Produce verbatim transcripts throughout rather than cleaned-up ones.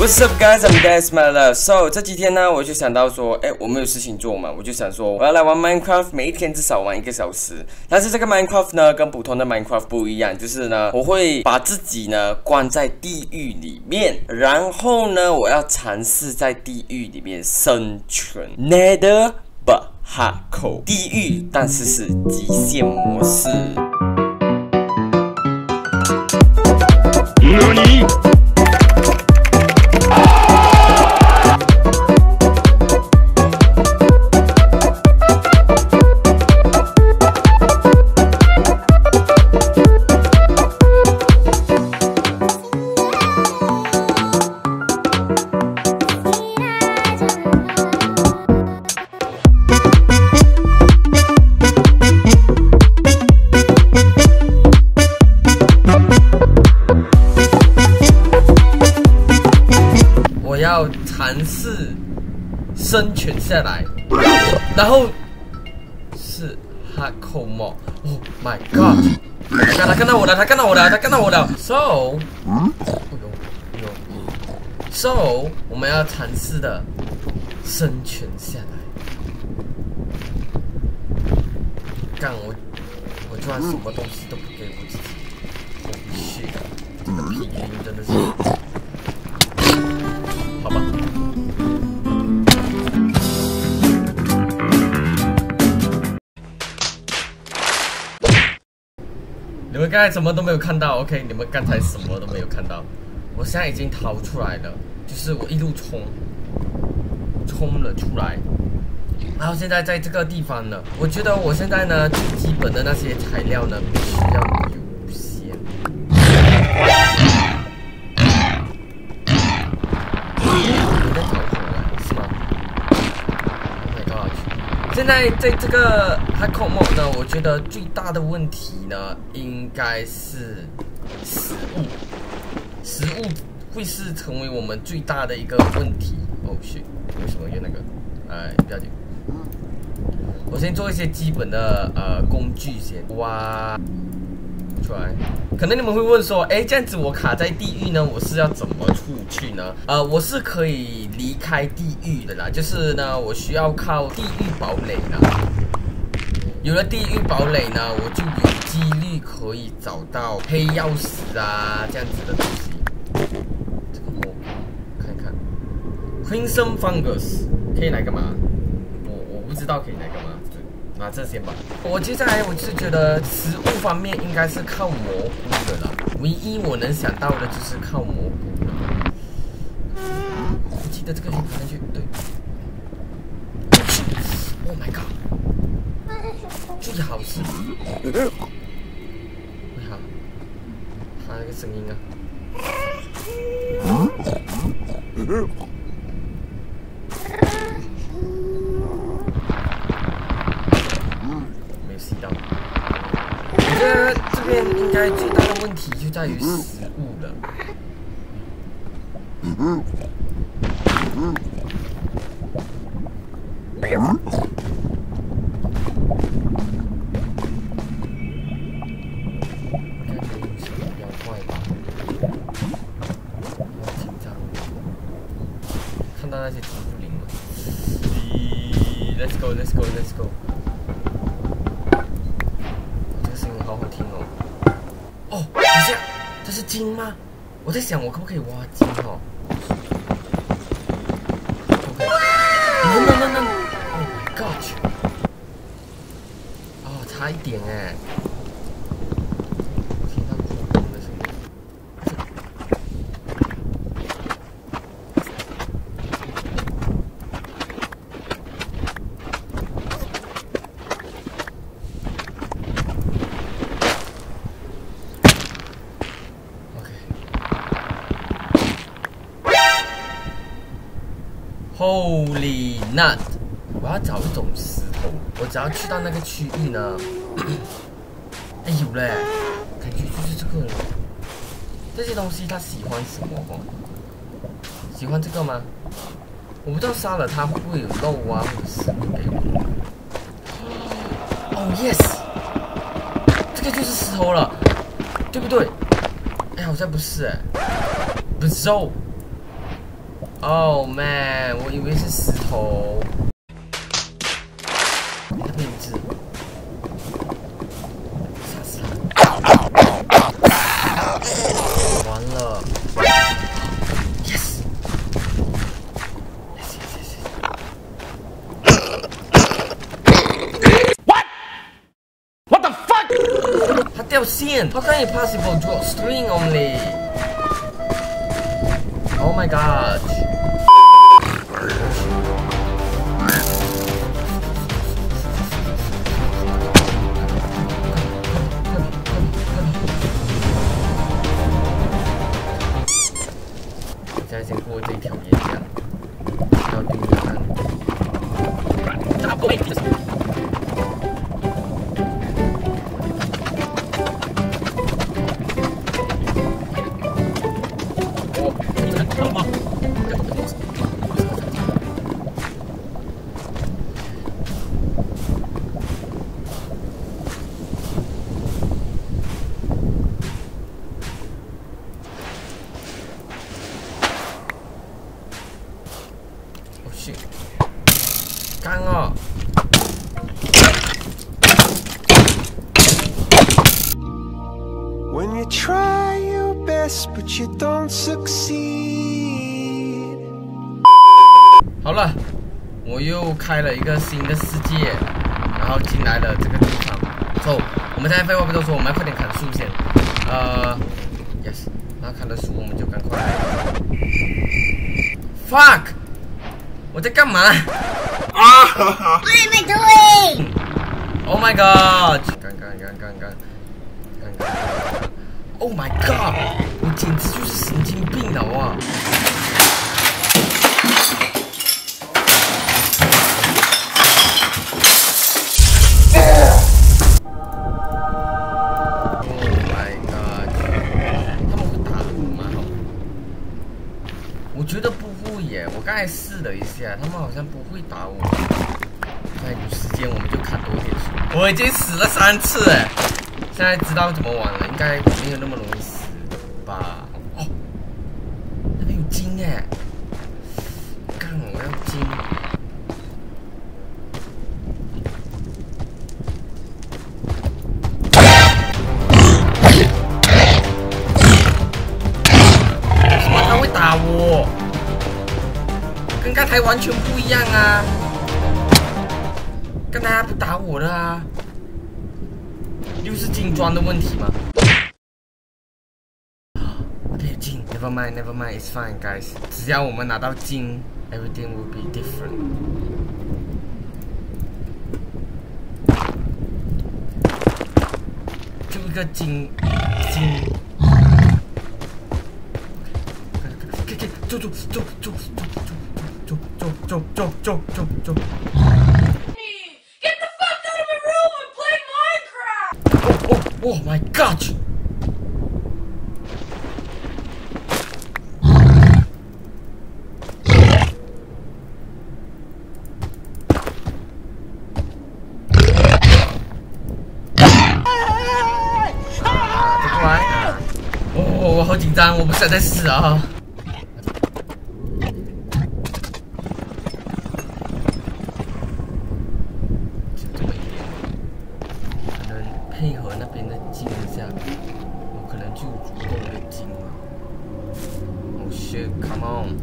What's up, guys? I'm Desmond. So 这几天呢，我就想到说，哎，我没有事情做嘛，我就想说，我要来玩 Minecraft， 每一天至少玩一个小时。但是这个 Minecraft 呢，跟普通的 Minecraft 不一样，就是呢，我会把自己呢关在地狱里面，然后呢，我要尝试在地狱里面生存。Nether but hardcore 地狱，但是是极限模式。何？要尝试生存下来，然后是 hardcore mode。Oh my god！ 他他看到我了，他看到我了，他看到我了。So， 嗯，有有 ，So 我们要尝试的生存下来。干我，我居然什么东西都不给我自己，我去，这个平均真的是。好吧，你们刚才什么都没有看到 ，OK？ 你们刚才什么都没有看到，我现在已经逃出来了，就是我一路冲，冲了出来，然后现在在这个地方呢，我觉得我现在呢最基本的那些材料呢必须要有先。现在在这个 hardcore mode 呢，我觉得最大的问题呢，应该是食物，食物会是成为我们最大的一个问题。哦，是，为什么有那个？哎，不要紧。我先做一些基本的呃工具先挖出来。可能你们会问说，哎，这样子我卡在地狱呢，我是要怎么出去呢？呃，我是可以离开地狱的啦，就是呢，我需要靠地狱堡垒啦。有了地狱堡垒呢，我就有几率可以找到黑曜石啊这样子的东西。这个蘑菇看看 ，Crimson Fungus 可以来干嘛？我我不知道可以来干嘛。拿这些吧。我接下来我是觉得食物方面应该是靠蘑菇的啦，唯一我能想到的就是靠蘑菇了。我记得这个地方上去，对。Oh my god！ 最好是，你好，他那个声音啊。吸到，我觉得这边应该最大的问题就在于食物了。嗯嗯看到那些植物灵了。Let's go, let's go, let's go。好好听哦！哦，等一下，这是金吗？我在想，我可不可以挖金哦 ？OK，no no no no，Oh my god！ 哦，差一点哎！我听到恐龙的声音。Holy nut！ 我要找一种石头，我只要去到那个区域呢，哎有嘞，感觉就是这个了。这些东西它喜欢什么？哦，喜欢这个吗？我不知道杀了它会不会有肉啊，或者食物给我。哦 yes， 这个就是石头了，对不对？哎，好像不是哎，不是肉。 Oh man， 我以为是石头。那边一只，杀死他！完了 ，yes， yes yes yes yes。What? What the fuck? 他掉线 ，How can it possible drop string only? Oh my god！ 现在先过这条岩浆，要丢掉它。干哦！ When you try your best, but you don't succeed. 好了，我又开了一个新的世界，然后进来了这个地方。走，我们现在废话不多说，我们要快点砍树先。呃 ，yes， 然后砍了树，我们就赶快来。Fuck！ 我在干嘛？啊 What am I doing? Oh my god！ 刚刚刚刚刚刚刚 ！Oh my god！ 我简直就是神经病了哇！ 我觉得不会耶，我刚才试了一下，他们好像不会打我。现在有时间我们就砍多一点树。我已经死了三次哎，现在知道怎么玩了，应该没有那么容易死吧？哦，那边有金哎，干我要金。为什么他会打我？ 跟刚才完全不一样啊！刚才他不打我的啊，又是金砖的问题吗？没有金 ，Never mind, never mind, it's fine, guys。只要我们拿到金 ，everything will be different。就一个金金。 走走走走走走走走走走走走。 Get the fuck out of my room and play Minecraft! Oh, oh, oh my god! Ah, 再过来啊！哦，我好紧张，我不想再死啊！ 配合那边的金一下，我可能就有足够的金了。Oh shit, come on！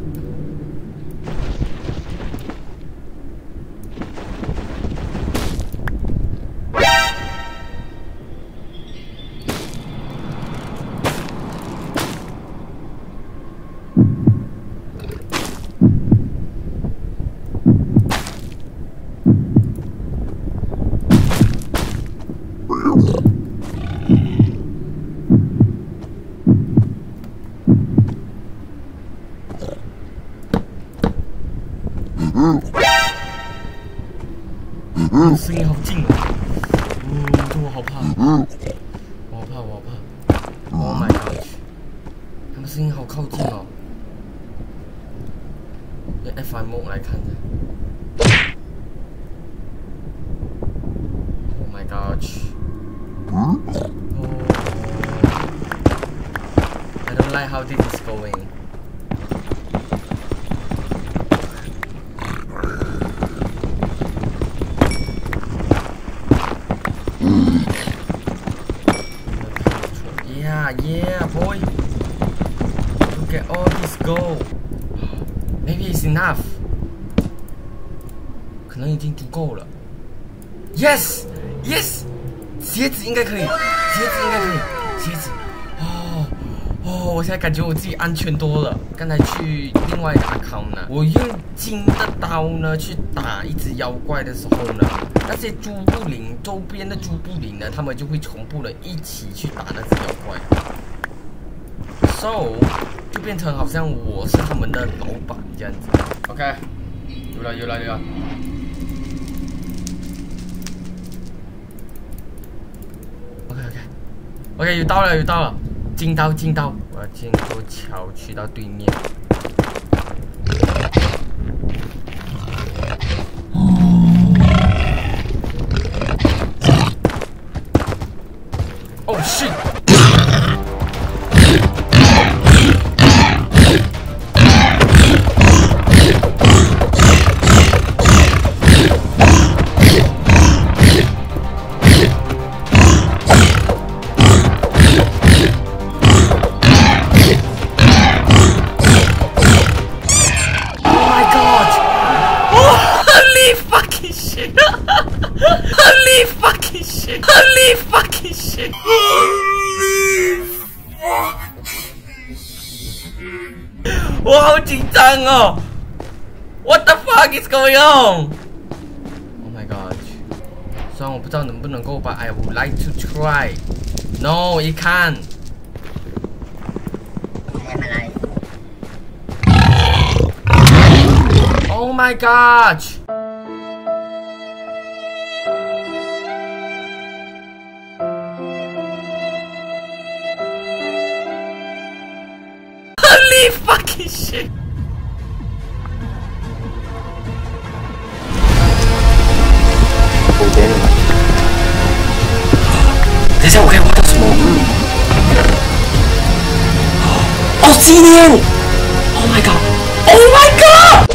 声音好近哦！哦，这我好怕，我好怕，我好怕 ！Oh my god！ 他们声音好靠近哦，用 F I mode 来看的。Oh my god！ 哦 ，I don't like how this is going。 Yeah, yeah, boy. Look at all this gold. Maybe it's enough. 可能已经足够了。Yes, yes. 鞋子应该可以，鞋子应该可以，鞋子。哦哦，我现在感觉我自己安全多了。刚才去另外一个 account 呢，我用金的刀呢去打一只妖怪的时候呢，那些朱布林周边的朱布林呢，他们就会同步的一起去打那只妖怪。So 就变成好像我是他们的老板这样子。OK， 有了有了有了。OK OK OK， 有到了有到了，金刀金刀，我要经过桥去到对面。Oh shit！ Holy fucking shit! Holy fucking shit! Holy fucking shit! 我好紧张哦 ！What the fuck is going on? Oh my god! 虽然我不知道能不能够吧 ，I would like to try. No, you can't. Oh my god! Holy fucking shit! 等一下，我可以挖到什么？哦，纪念 ！Oh my god! Oh my god!